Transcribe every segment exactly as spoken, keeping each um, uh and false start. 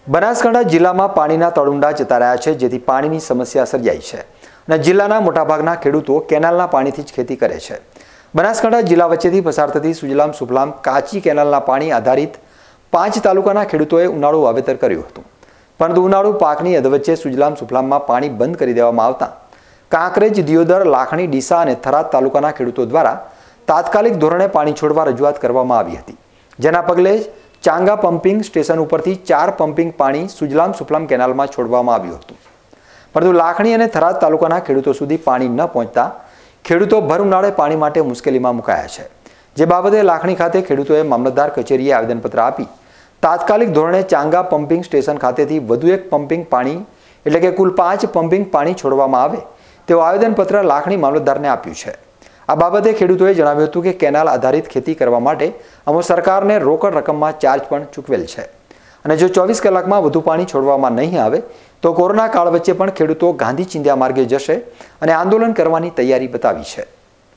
બનાસકાંઠા જિલ્લામાં પાણીના તળુંડા જતા રહ્યા છે, જેથી પાણીની સમસ્યા સર્જાઈ છે અને જિલ્લાના મોટાભાગના ખેડૂતો કેનાલના પાણીથી જ ખેતી કરે છે। બનાસકાંઠા જિલ્લા વચ્ચેથી પસાર થતી સુજલામ સુફલામ કાચી કેનાલના પાણી આધારિત પાંચ તાલુકાના ખેડૂતોએ ઉનાળુ વાવેતર કર્યું હતું, પરંતુ ઉનાળુ પાકની અધવચ્ચે સુજલામ સુફલામમાં પાણી બંધ કરી દેવામાં આવતા કાંકરેજ, દિયોદર, લાખણી, ડીસા અને થરાદ તાલુકાના ખેડૂતો દ્વારા તાત્કાલિક ધોરણે પાણી છોડવા રજૂઆત કરવામાં આવી હતી, જેના પગલે ચાંગા પમ્પિંગ સ્ટેશન ઉપરથી ચાર પમ્પિંગ પાણી સુજલામ સુફલામ કેનાલમાં છોડવામાં આવ્યું હતું, પરંતુ લાખણી અને થરાદ તાલુકાના ખેડૂતો સુધી પાણી ન પહોંચતા ખેડૂતો ભર ઉનાળે પાણી માટે મુશ્કેલીમાં મુકાયા છે। જે બાબતે લાખણી ખાતે ખેડૂતોએ મામલતદાર કચેરીએ આવેદનપત્ર આપી તાત્કાલિક ધોરણે ચાંગા પમ્પિંગ સ્ટેશન ખાતેથી વધુ એક પમ્પિંગ પાણી એટલે કે કુલ પાંચ પમ્પિંગ પાણી છોડવામાં આવે તેવું આવેદનપત્ર લાખણી મામલતદારને આપ્યું છે। આ બાબતે ખેડૂતોએ જણાવ્યું હતું કે કેનાલ આધારિત ખેતી કરવા માટે અમે સરકારને રોકડ રકમમાં ચાર્જ પણ ચૂકવેલ છે અને જો ચોવીસ કલાકમાં વધુ પાણી છોડવામાં નહીં આવે તો કોરોના કાળ વચ્ચે પણ ખેડૂતો ગાંધી ચિંધ્યા માર્ગે જશે અને આંદોલન કરવાની તૈયારી બતાવી છે।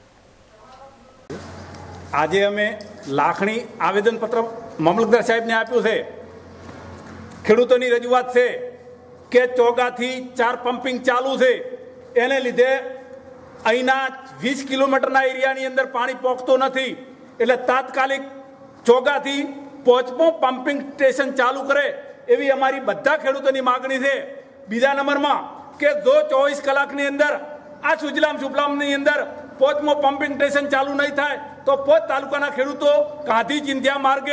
આજે અમે લાખણી આવેદનપત્ર મામલતદાર સાહેબને આપ્યું છે। ખેડૂતોની રજૂઆત છે કે ચોગાથી ચાર પમ્પિંગ ચાલુ છે, એને લીધે અહીંના વીસ કિલોમીટરના એરિયાની અંદર પાણી પહોંચતું નથી, એટલે તાત્કાલિક ચોગાથી પોચમો પમ્પિંગ સ્ટેશન ચાલુ કરે એવી અમારી બધા ખેડૂતોની માગણી છે। બીજા નંબરમાં કે જો ચોવીસ કલાકની અંદર આ સુજલામ સુફલામની અંદર પોચમો પમ્પિંગ સ્ટેશન ચાલુ નહીં થાય તો પોચ તાલુકાના ખેડૂતો ગાંધી ચિંધ્યા માર્ગે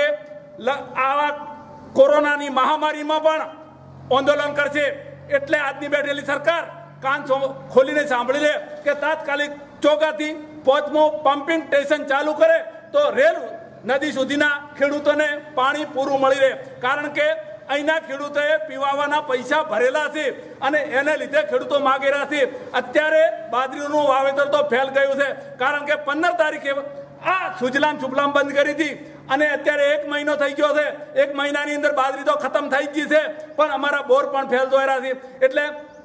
આવા કોરોનાની મહામારીમાં પણ આંદોલન કરશે। એટલે આજની બેઠેલી સરકાર કાન ખોલીને સાંભળી લે કે તાત્કાલિક ચોગાથી પોચમો પમ્પિંગ સ્ટેશન ચાલુ કરે તો રેલ નદી સુધીના ખેડૂતોને પાણી પૂરું મળી રહે, કારણ કે અહીંના ખેડૂતોએ પીવાના પૈસા ભરેલા છે અને એને લીધે ખેડૂતો માગી રહ્યા છે। અત્યારે બાજરીનું વાવેતર તો ફેલ ગયું છે, કારણ કે પંદર તારીખે આ સુજલામ સુફલામ બંધ કરી હતી અને અત્યારે એક મહિનો થઈ ગયો છે। એક મહિનાની અંદર બાજરી તો ખતમ થઈ ગઈ છે, પણ અમારા બોર પણ ફેલ દોર્યા છે। એટલે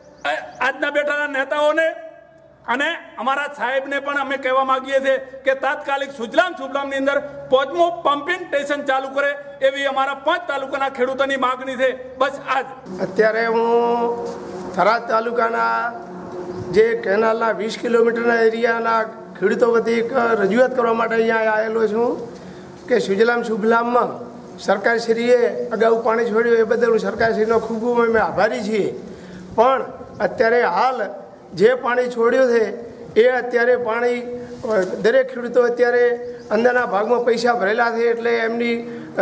આજના બેઠેલા નેતાઓને અને અમારા સાહેબને પણ અમે કહેવા માંગીએ છીએ કે તાત્કાલિક સુજલામ સુફલામની અંદર પોચમો પમ્પિંગ સ્ટેશન ચાલુ કરે એવી અમારા પાંચ તાલુકાના ખેડૂતોની માગણી છે। બસ આજ અત્યારે હું થરાદ તાલુકાના જે કેનાલના વીસ કિલોમીટરના એરિયાના ખેડૂતો વતી એક રજૂઆત કરવા માટે અહીંયા આવેલો છું કે સુજલામ સુફલામમાં સરકારશ્રીએ અગાઉ પાણી છોડ્યું એ બદલ સરકારશ્રીનો ખૂબ ખૂબ અમે આભારી છીએ, પણ અત્યારે હાલ જે પાણી છોડ્યું છે એ અત્યારે પાણી દરેક ખેડૂતો અત્યારે અંદરના ભાગમાં પૈસા ભરેલા છે એટલે એમની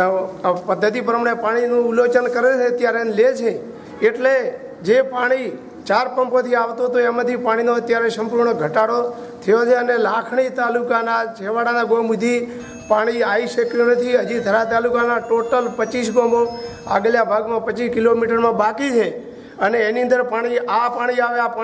પદ્ધતિ પ્રમાણે પાણીનું ઉલ્લોચન કરે છે ત્યારે લે છે, એટલે જે પાણી ચાર પંપોથી આવતો હતો એમાંથી પાણીનો અત્યારે સંપૂર્ણ ઘટાડો થયો છે અને લાખણી તાલુકાના છેવાડાના ગામ સુધી પાણી આવી શક્યું નથી। હજી થરા તાલુકાના ટોટલ પચીસ ગામો આગળના ભાગમાં પચીસ કિલોમીટરમાં બાકી છે અને એની અંદર પાણી આ પાણી આવે આ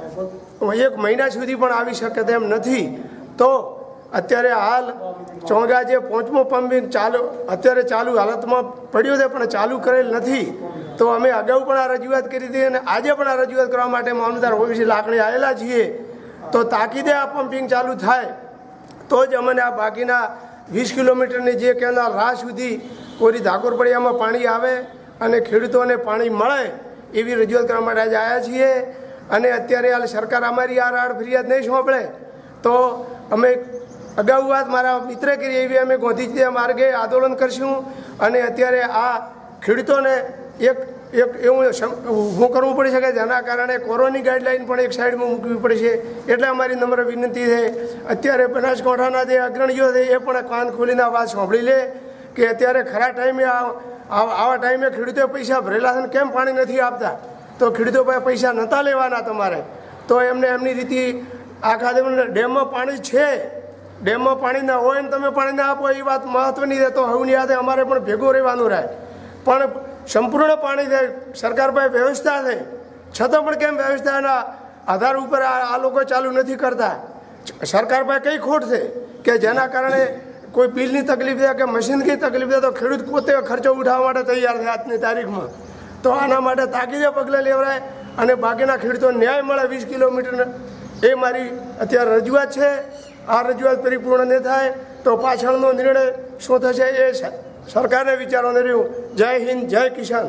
પાણી એક મહિના સુધી પણ આવી શકે તેમ નથી। તો અત્યારે હાલ ચોંગા જે પાંચમો પમ્પિંગ ચાલુ અત્યારે ચાલુ હાલતમાં પડ્યો છે પણ ચાલુ કરેલ નથી, તો અમે અગાઉ પણ આ રજૂઆત કરી હતી અને આજે પણ આ રજૂઆત કરવા માટે મામલતદાર ઓફિસે લાખણી આવેલા છીએ। તો તાકીદે આ પમ્પિંગ ચાલુ થાય તો જ અમને આ બાકીના વીસ કિલોમીટરની જે કેનાલ રાહ સુધી કોરી ધાકોરપડિયામાં પાણી આવે અને ખેડૂતોને પાણી મળે એવી રજૂઆત કરવા માટે આજે આવ્યા છીએ। અને અત્યારે હાલ સરકાર અમારી આ રાડ ફરિયાદ નહીં સાંભળે તો અમે અગાઉ વાત મારા મિત્રે કરી એવી અમે ગાંધીજી માર્ગે આંદોલન કરશું અને અત્યારે આ ખેડૂતોને એક એક એવું ઊભું કરવું પડશે કે જેના કારણે કોરોનાની ગાઈડલાઈન પણ એક સાઈડમાં મૂકવી પડશે। એટલે અમારી નમ્ર વિનંતી છે અત્યારે બનાસકાંઠાના જે અગ્રણીઓ છે એ પણ કાન ખોલીને વાત સાંભળી લે કે અત્યારે ખરા ટાઈમે આ આવા ટાઈમે ખેડૂતોએ પૈસા ભરેલા છે કેમ પાણી નથી આપતા, તો ખેડૂતો પાસે પૈસા નહોતા લેવાના તમારે, તો એમને એમની રીતે આખા ડેમમાં પાણી છે, ડેમમાં પાણી ના હોય ને તમે પાણી ના આપો એ વાત મહત્વની છે, તો હવની યાદે અમારે પણ ભેગું રહેવાનું રહે, પણ સંપૂર્ણ પાણી છે સરકાર પાસે વ્યવસ્થા છે છતાં પણ કેમ વ્યવસ્થાના આધાર ઉપર આ લોકો ચાલુ નથી કરતા। સરકાર પાસે કઈ ખોટ છે કે જેના કારણે કોઈ બિલની તકલીફ છે કે મશીનની તકલીફ છે તો ખેડૂત પોતે ખર્ચો ઉઠાવવા માટે તૈયાર છે આજની તારીખમાં। તો આના માટે તાકીદે પગલાં લેવડાય અને બાકીના ખેડૂતોને ન્યાય મળે વીસ કિલોમીટર, એ મારી અત્યારે રજૂઆત છે। આ રજૂઆત પરિપૂર્ણ ન થાય તો પાછળનો નિર્ણય શું થશે એ સરકારને વિચારવાનું રહ્યું। જય હિન્દ, જય કિસાન।